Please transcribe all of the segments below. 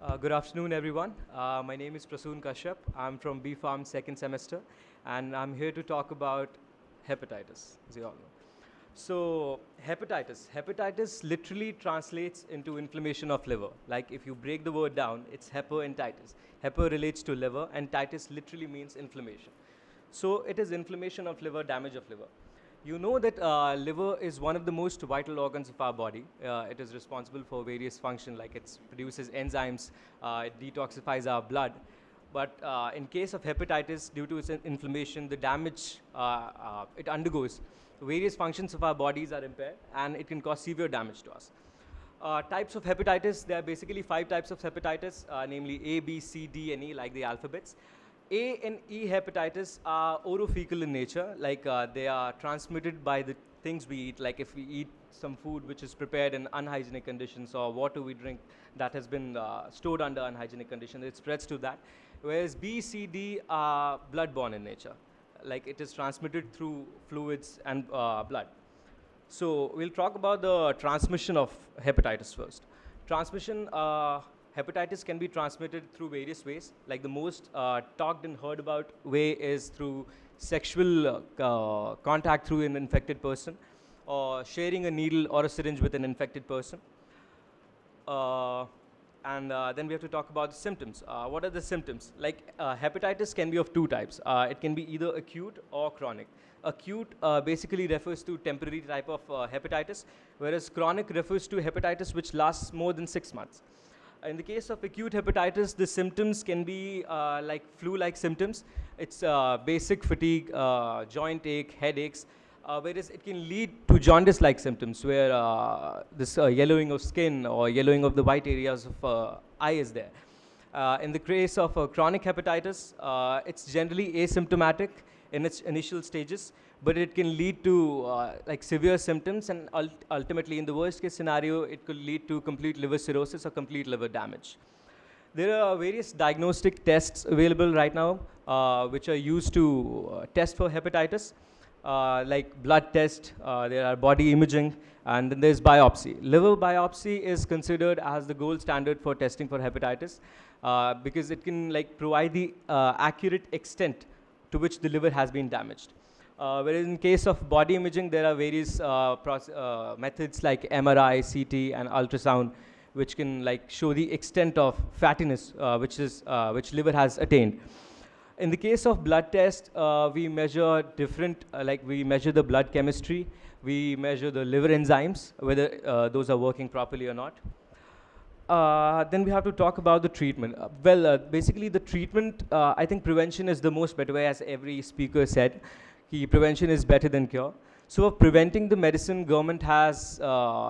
Good afternoon, everyone. My name is Prasoon Kashyap. I'm from B Farm second semester, and I'm here to talk about hepatitis, as you all know. So, hepatitis literally translates into inflammation of liver. Like if you break the word down, it's hepa and titus. Hepa relates to liver, and titus literally means inflammation. So, it is inflammation of liver, damage of liver. You know that liver is one of the most vital organs of our body. It is responsible for various functions, like it produces enzymes, it detoxifies our blood. But in case of hepatitis, due to its inflammation, the damage it undergoes, various functions of our bodies are impaired, and it can cause severe damage to us. Types of hepatitis, there are basically 5 types of hepatitis, namely A, B, C, D, and E, like the alphabets. A and E hepatitis are orofecal in nature, like they are transmitted by the things we eat, like if we eat some food which is prepared in unhygienic conditions or water we drink that has been stored under unhygienic conditions, it spreads to that. Whereas B, C, D are blood-borne in nature, like it is transmitted through fluids and blood. So we'll talk about the transmission of hepatitis first. Transmission, hepatitis can be transmitted through various ways. Like the most talked and heard about way is through sexual contact through an infected person, or sharing a needle or a syringe with an infected person. Then we have to talk about the symptoms. What are the symptoms? Like hepatitis can be of 2 types. It can be either acute or chronic. Acute basically refers to temporary type of hepatitis, whereas chronic refers to hepatitis which lasts more than 6 months. In the case of acute hepatitis, the symptoms can be like flu-like symptoms. It's basic fatigue, joint ache, headaches, whereas it can lead to jaundice-like symptoms where this yellowing of skin or yellowing of the white areas of eye is there. In the case of chronic hepatitis, it's generally asymptomatic in its initial stages, but it can lead to like severe symptoms, and ultimately in the worst case scenario, it could lead to complete liver cirrhosis or complete liver damage. There are various diagnostic tests available right now which are used to test for hepatitis, like blood test, there are body imaging, and then there's biopsy. Liver biopsy is considered as the gold standard for testing for hepatitis because it can like provide the accurate extent to which the liver has been damaged. Whereas in case of body imaging, there are various methods like MRI, CT, and ultrasound, which can like show the extent of fattiness which liver has attained. In the case of blood test, we measure different, like we measure the blood chemistry, we measure the liver enzymes, whether those are working properly or not. Then we have to talk about the treatment. Basically the treatment, I think prevention is the most better way, as every speaker said. Prevention is better than cure. So of preventing the medicine, government has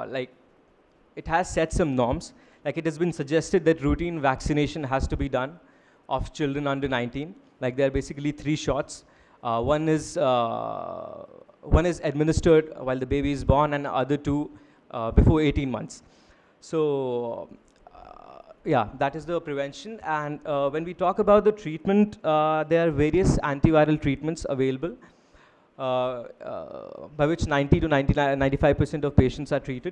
it has set some norms. Like it has been suggested that routine vaccination has to be done of children under 19. Like there are basically 3 shots. One is administered while the baby is born, and the other 2 before 18 months. So yeah, that is the prevention. And when we talk about the treatment, there are various antiviral treatments available by which 90 to 95% of patients are treated.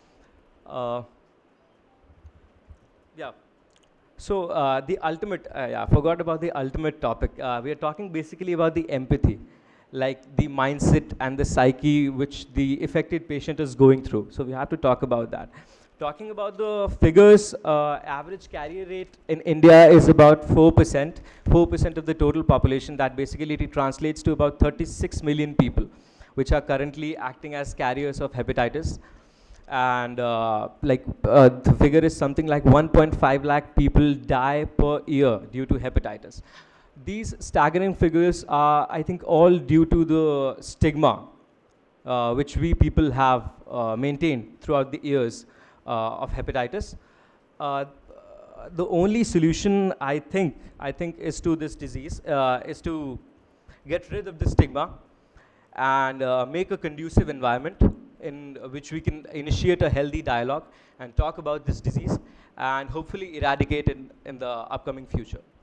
Yeah. So the ultimate, I forgot about the ultimate topic. We are talking basically about the empathy, like the mindset and the psyche which the affected patient is going through. So we have to talk about that. Talking about the figures, average carrier rate in India is about 4%, 4% of the total population. That basically translates to about 36 million people, which are currently acting as carriers of hepatitis. And the figure is something like 1.5 lakh people die per year due to hepatitis. These staggering figures are, I think, all due to the stigma which we people have maintained throughout the years of hepatitis. The only solution I think is to this disease is to get rid of the stigma and make a conducive environment in which we can initiate a healthy dialogue and talk about this disease and hopefully eradicate it in the upcoming future.